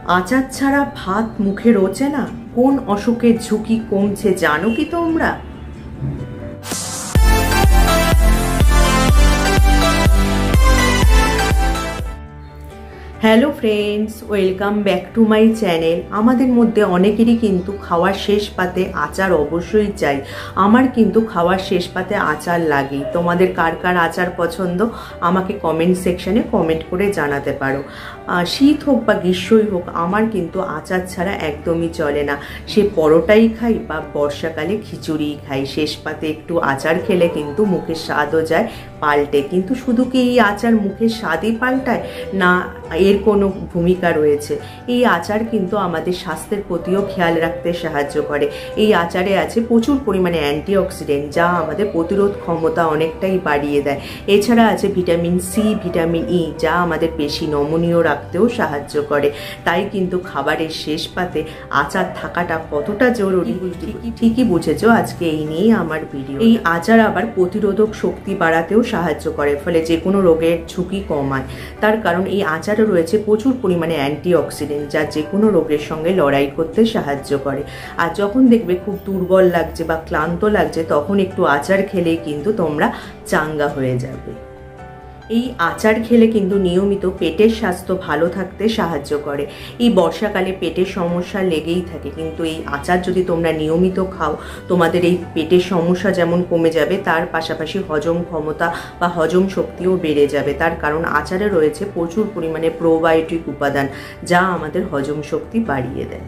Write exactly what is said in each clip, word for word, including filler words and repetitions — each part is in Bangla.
আচার ছাড়া ভাত মুখে রোচে না। কোন অসুখের ঝুঁকি কমছে জানো কি তোমরা? Hello friends, welcome back to my channel. আমাদের মধ্যে অনেকেরই কিন্তু খাওয়ার শেষ পাতে আচার অবশ্যই চাই। আমার কিন্তু খাওয়ার শেষ পাতে আচার লাগেই। তোমাদের কার কার আচার পছন্দ আমাকে কমেন্ট সেকশনে কমেন্ট করে জানাতে পারো। শীত হোক বা গ্রীষ্মই হোক, আমার কিন্তু আচার ছাড়া একদমই চলে না। সে পরোটাই খাই বা বর্ষাকালে খিচুড়িই খাই, শেষ পাতে একটু আচার খেলে কিন্তু মুখের স্বাদও যায় পাল্টে। কিন্তু শুধু কি এই আচার মুখের স্বাদই পাল্টায় না, এর কোনো ভূমিকা রয়েছে। এই আচার কিন্তু আমাদের স্বাস্থ্যের প্রতিও খেয়াল রাখতে সাহায্য করে। এই আচারে আছে প্রচুর পরিমাণে অ্যান্টিঅক্সিডেন্ট, যা আমাদের প্রতিরোধ ক্ষমতা অনেকটাই বাড়িয়ে দেয়। এছাড়া আছে ভিটামিন সি, ভিটামিন ই, যা আমাদের পেশি নমনীয় রাখতেও সাহায্য করে। তাই কিন্তু খাবারের শেষ পাতে আচার থাকাটা কতটা জরুরি ঠিকই বুঝেছো। আজকে এই নিয়েই আমার ভিডিও। এই আচার আবার প্রতিরোধক শক্তি বাড়াতেও সাহায্য করে, ফলে যে কোনো রোগের ঝুঁকি কমায়। তার কারণ এই আচারে রয়েছে প্রচুর পরিমাণে অ্যান্টিঅক্সিডেন্ট, যা যে কোনো রোগের সঙ্গে লড়াই করতে সাহায্য করে। আর যখন দেখবে খুব দুর্বল লাগছে বা ক্লান্ত লাগছে, তখন একটু আচার খেলেই কিন্তু তোমরা চাঙ্গা হয়ে যাবে। এই আচার খেলে কিন্তু নিয়মিত পেটের স্বাস্থ্য ভালো থাকতে সাহায্য করে। এই বর্ষাকালে পেটের সমস্যা লেগেই থাকে, কিন্তু এই আচার যদি তোমরা নিয়মিত খাও, তোমাদের এই পেটের সমস্যা যেমন কমে যাবে, তার পাশাপাশি হজম ক্ষমতা বা হজম শক্তিও বেড়ে যাবে। তার কারণ আচারে রয়েছে প্রচুর পরিমাণে প্রোবায়োটিক উপাদান, যা আমাদের হজম শক্তি বাড়িয়ে দেয়।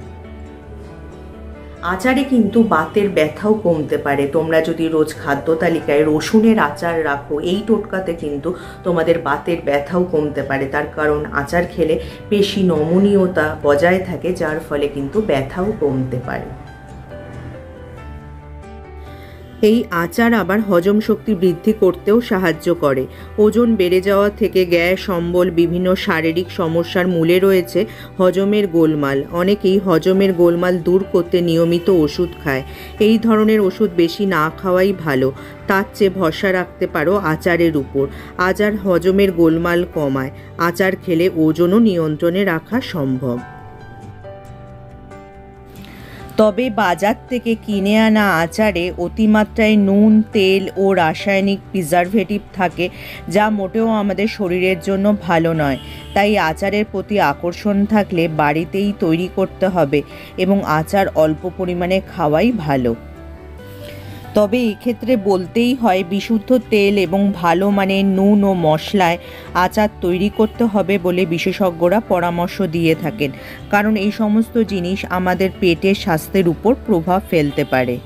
আচারে কিন্তু বাতের ব্যথাও কমতে পারে। তোমরা যদি রোজ খাদ্য তালিকায় রসুনের আচার রাখো, এই টোটকাতে কিন্তু তোমাদের বাতের ব্যথাও কমতে পারে। তার কারণ আচার খেলে পেশি নমনীয়তা বজায় থাকে, যার ফলে কিন্তু ব্যথাও কমতে পারে। এই আচার আবার হজম শক্তি বৃদ্ধি করতেও সাহায্য করে। ওজন বেড়ে যাওয়া থেকে গ্যাস, অম্বল, বিভিন্ন শারীরিক সমস্যার মূলে রয়েছে হজমের গোলমাল। অনেকেই হজমের গোলমাল দূর করতে নিয়মিত ওষুধ খায়। এই ধরনের ওষুধ বেশি না খাওয়াই ভালো। তার চেয়ে ভরসা রাখতে পারো আচারের উপর। আচার হজমের গোলমাল কমায়। আচার খেলে ওজনও নিয়ন্ত্রণে রাখা সম্ভব। তবে বাজার থেকে কিনে আনা আচারে অতিমাত্রায় নুন, তেল ও রাসায়নিক প্রিজারভেটিভ থাকে, যা মোটেও আমাদের শরীরের জন্য ভালো নয়। তাই আচারের প্রতি আকর্ষণ থাকলে বাড়িতেই তৈরি করতে হবে এবং আচার অল্প পরিমাণে খাওয়াই ভালো। তবে এক্ষেত্রে বলতেই হয়, বিশুদ্ধ তেল এবং ভালো মানের নুন ও মশলায় আচার তৈরি করতে হবে বলে বিশেষজ্ঞরা পরামর্শ দিয়ে থাকেন, কারণ এই সমস্ত জিনিস আমাদের পেটের স্বাস্থ্যের উপর প্রভাব ফেলতে পারে।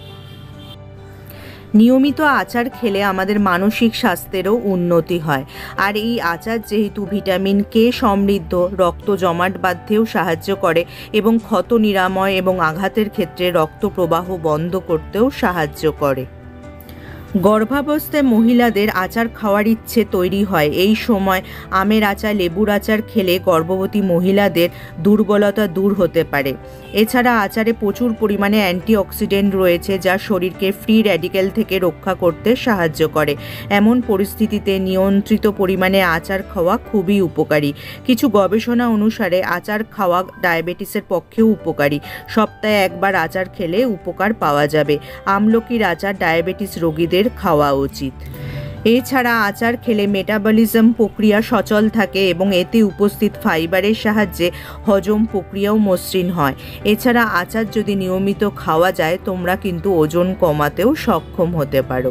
নিয়মিত আচার খেলে আমাদের মানসিক স্বাস্থ্যেরও উন্নতি হয়। আর এই আচার যেহেতু ভিটামিন কে সমৃদ্ধ, রক্ত জমাট বাঁধতেও সাহায্য করে এবং ক্ষত নিরাময় এবং আঘাতের ক্ষেত্রে রক্ত প্রবাহ বন্ধ করতেও সাহায্য করে। গর্ভাবস্থায় মহিলাদের আচার খাওয়ার ইচ্ছে তৈরি হয়। এই সময় আমের আচার, লেবুর আচার খেলে গর্ভবতী মহিলাদের দুর্বলতা দূর হতে পারে। এছাড়া আচারে প্রচুর পরিমাণে অ্যান্টিঅক্সিডেন্ট রয়েছে, যা শরীরকে ফ্রি র্যাডিক্যাল থেকে রক্ষা করতে সাহায্য করে। এমন পরিস্থিতিতে নিয়ন্ত্রিত পরিমাণে আচার খাওয়া খুবই উপকারী। কিছু গবেষণা অনুসারে আচার খাওয়া ডায়াবেটিসের পক্ষেও উপকারী। সপ্তাহে একবার আচার খেলে উপকার পাওয়া যাবে। আমলকির আচার ডায়াবেটিস রোগীদের খাওয়া উচিত। এছাড়া আচার খেলে মেটাবলিজম প্রক্রিয়া সচল থাকে এবং এতে উপস্থিত ফাইবারের সাহায্যে হজম প্রক্রিয়াও মসৃণ হয়। এছাড়া আচার যদি নিয়মিত খাওয়া যায়, তোমরা কিন্তু ওজন কমাতেও সক্ষম হতে পারো।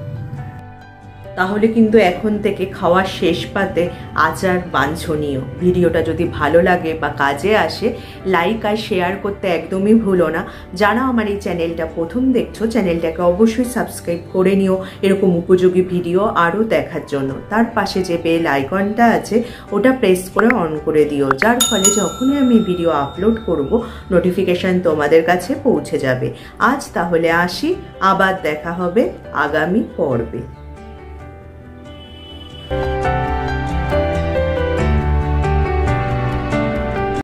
তাহলে কিন্তু এখন থেকে খাওয়ার শেষ পাতে আচার বাঞ্ছনীয়। ভিডিওটা যদি ভালো লাগে বা কাজে আসে, লাইক আর শেয়ার করতে একদমই ভুলো না। যারা আমার এই চ্যানেলটা প্রথম দেখছো, চ্যানেলটাকে অবশ্যই সাবস্ক্রাইব করে নিও এরকম উপযোগী ভিডিও আরও দেখার জন্য। তার পাশে যে বেল আইকনটা আছে, ওটা প্রেস করে অন করে দিও, যার ফলে যখনই আমি ভিডিও আপলোড করব, নোটিফিকেশান তোমাদের কাছে পৌঁছে যাবে। আজ তাহলে আসি, আবার দেখা হবে আগামী পর্বে।